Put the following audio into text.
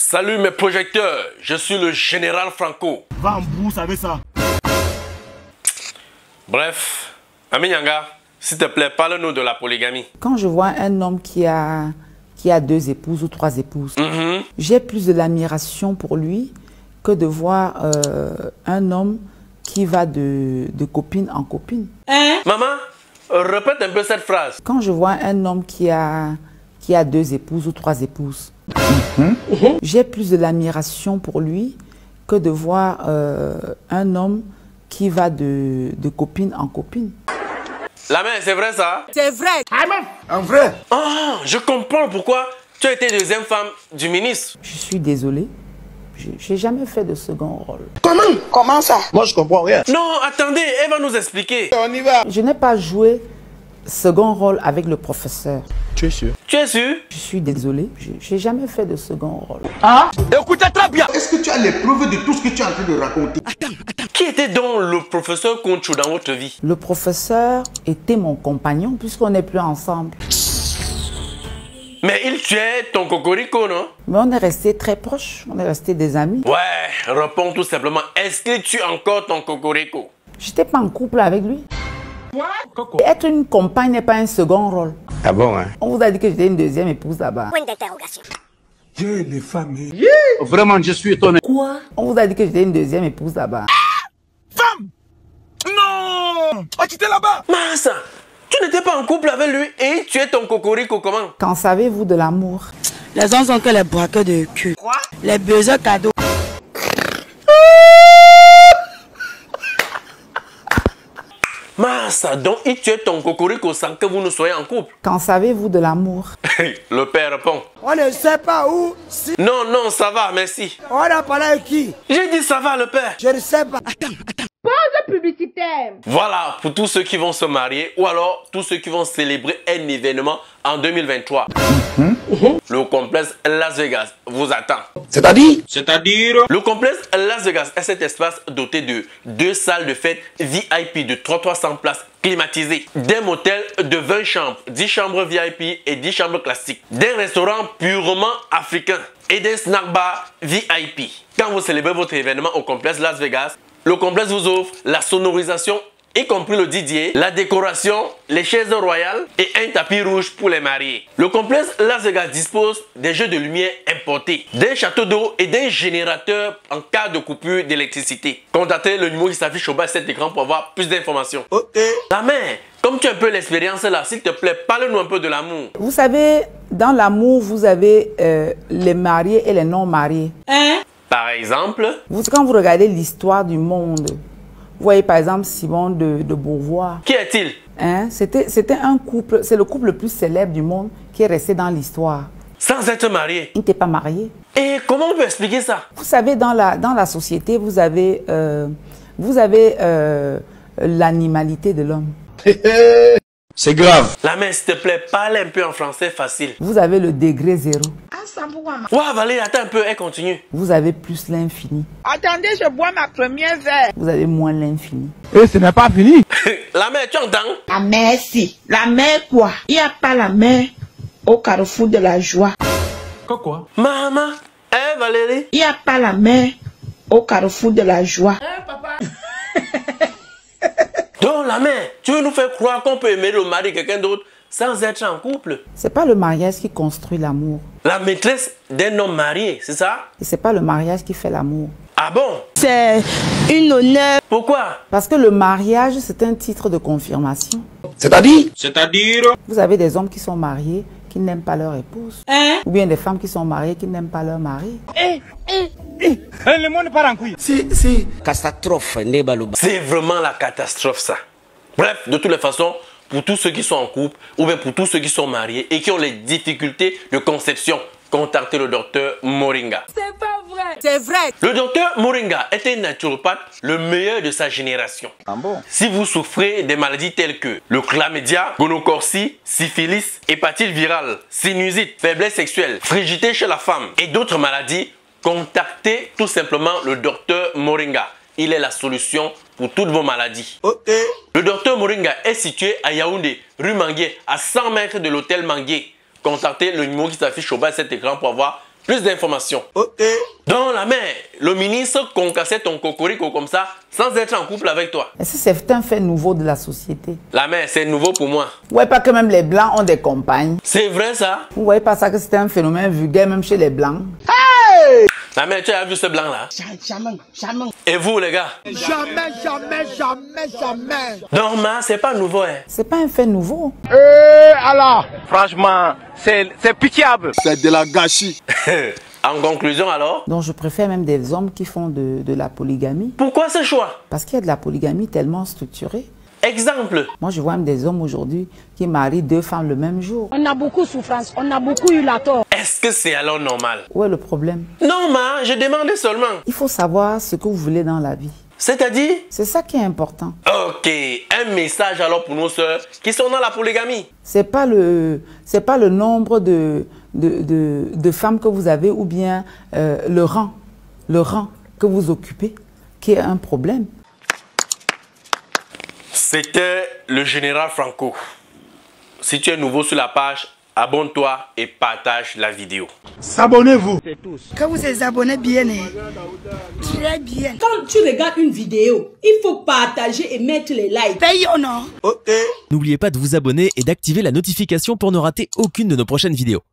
Salut mes projecteurs, je suis le général Franco. Va en brousse avec ça. Bref, Ami Nyanga, s'il te plaît, parle-nous de la polygamie. Quand je vois un homme qui a 2 épouses ou 3 épouses, j'ai plus de l'admiration pour lui que de voir un homme qui va de copine en copine. Maman, répète un peu cette phrase. Quand je vois un homme qui a 2 épouses ou 3 épouses, j'ai plus de l'admiration pour lui que de voir un homme qui va de copine en copine. La mère, c'est vrai ça? C'est vrai. En vrai. Ah, je comprends pourquoi tu as été deuxième femme du ministre. Je suis désolée, j'ai jamais fait de second rôle. Comment ça? Moi je comprends rien. Non, attendez, elle va nous expliquer. On y va. Je n'ai pas joué second rôle avec le professeur. Tu es sûr? Tu es sûr? Je suis désolée, j'ai jamais fait de second rôle. Écoutez très bien. Est-ce que tu as les preuves de tout ce que tu es en train de raconter? Qui était donc le professeur Conchou dans votre vie? Le professeur était mon compagnon puisqu'on n'est plus ensemble. Mais il tuait ton cocorico, non? Mais on est restés très proches, on est restés des amis. Ouais, réponds tout simplement. Est-ce qu'il tue encore ton cocorico? J'étais pas en couple avec lui. Et être une compagne n'est pas un second rôle. Ah bon, hein? On vous a dit que j'étais une deuxième épouse là-bas. Point d'interrogation. Dieu, les femmes. Vraiment, je suis étonné. Quoi? On vous a dit que j'étais une deuxième épouse là-bas. Femme! Non! Oh, tu étais là-bas! Massa, tu n'étais pas en couple avec lui et tu es ton cocorico comment? Qu'en savez-vous de l'amour? Les gens sont que les braqueurs de cul. Quoi? Les besoins cadeaux. Massa, donc il tuait ton cocorico sans que vous ne soyez en couple? Qu'en savez-vous de l'amour? Le père répond. On ne sait pas où. Si Non, non, ça va, merci. on a parlé avec qui? J'ai dit ça va, le père. Je ne sais pas. Voilà, pour tous ceux qui vont se marier ou alors tous ceux qui vont célébrer un événement en 2023. Le complexe Las Vegas vous attend. C'est-à-dire? Le complexe Las Vegas est cet espace doté de 2 salles de fête VIP de 300 places climatisées, d'un motel de 20 chambres, 10 chambres VIP et 10 chambres classiques, d'un restaurant purement africain et d'un snack bar VIP. Quand vous célébrez votre événement au complexe Las Vegas, le complexe vous offre la sonorisation, y compris le DJ, la décoration, les chaises royales et un tapis rouge pour les mariés. Le complexe Las Vegas dispose des jeux de lumière importés, d'un château d'eau et d'un générateur en cas de coupure d'électricité. Contactez le numéro qui s'affiche au bas de cet écran pour avoir plus d'informations. Ok. La mère, comme tu as un peu l'expérience là, s'il te plaît, parle-nous un peu de l'amour. Vous savez, dans l'amour, vous avez les mariés et les non mariés. Par exemple, Quand vous regardez l'histoire du monde, vous voyez par exemple Simone de Beauvoir. qui est-il? Hein? C'était un couple, c'est le couple le plus célèbre du monde qui est resté dans l'histoire. Sans être marié. Il n'était pas marié. Et comment on peut expliquer ça? Vous savez, dans la société, vous avez l'animalité de l'homme. C'est grave. La mère, s'il te plaît, parle un peu en français facile. Vous avez le degré zéro. Ouais, Valérie, attends un peu, elle continue. Vous avez plus l'infini. Attendez, je bois ma première verre. Vous avez moins l'infini. Et ce n'est pas fini. La mère, tu entends? La mer, si. La mer, quoi? Il n'y a pas la mer au carrefour de la joie. Quoi? Maman, hein, Valérie? Il n'y a pas la mer au carrefour de la joie. Donc, la mère, tu veux nous faire croire qu'on peut aimer le mari de quelqu'un d'autre sans être en couple? C'est pas le mariage qui construit l'amour. La maîtresse d'un homme marié, c'est ça? Et c'est pas le mariage qui fait l'amour. Ah bon? C'est une honneur. Pourquoi? Parce que le mariage, c'est un titre de confirmation. C'est-à-dire? Vous avez des hommes qui sont mariés, qui n'aiment pas leur épouse. Ou bien des femmes qui sont mariées, qui n'aiment pas leur mari. Le monde part en couille. Si. Catastrophe, Nebaloba. C'est vraiment la catastrophe, ça. Bref, de toutes les façons, pour tous ceux qui sont en couple ou bien pour tous ceux qui sont mariés et qui ont les difficultés de conception, contactez le docteur Moringa. C'est pas vrai. C'est vrai. Le docteur Moringa est un naturopathe le meilleur de sa génération. Ah bon? Si vous souffrez des maladies telles que le chlamydia, gonocorcie, syphilis, hépatite virale, sinusite, faiblesse sexuelle, frigidité chez la femme et d'autres maladies, contactez tout simplement le docteur Moringa. Il est la solution pour toutes vos maladies. Ok. Le docteur Moringa est situé à Yaoundé, rue Manguier, à 100 mètres de l'hôtel Manguier. Contactez le numéro qui s'affiche au bas de cet écran pour avoir Plus d'informations. Ok. Dans la mère, le ministre concassait ton cocorico comme ça, sans être en couple avec toi. Est-ce que c'est un fait nouveau de la société? La mère, c'est nouveau pour moi. Vous voyez pas que même les Blancs ont des compagnes? C'est vrai ça? Vous voyez pas ça que c'est un phénomène vulgaire même chez les Blancs? La mère, tu as vu ce blanc là? Jamais. Et vous les gars? Jamais. Normal, c'est pas nouveau hein. C'est pas un fait nouveau. Franchement, c'est pitiable. C'est de la gâchis. En conclusion alors? Donc je préfère même des hommes qui font de la polygamie. Pourquoi ce choix? Parce qu'il y a de la polygamie tellement structurée. Exemple. Moi, je vois même des hommes aujourd'hui qui marient 2 femmes le même jour. On a beaucoup de souffrance, on a beaucoup eu la tort. Est-ce que c'est alors normal? Où est le problème? Non, ma, je demandais seulement. Il faut savoir ce que vous voulez dans la vie. C'est-à-dire? C'est ça qui est important. Ok, un message alors pour nos sœurs qui sont dans la polygamie. C'est pas le nombre de femmes que vous avez ou bien le rang que vous occupez qui est un problème. C'était le général Franco. Si tu es nouveau sur la page, abonne-toi et partage la vidéo. Abonnez-vous. Que vous vous abonnez bien, très bien. Quand tu regardes une vidéo, il faut partager et mettre les likes. Paye ou non? Ok. N'oubliez pas de vous abonner et d'activer la notification pour ne rater aucune de nos prochaines vidéos.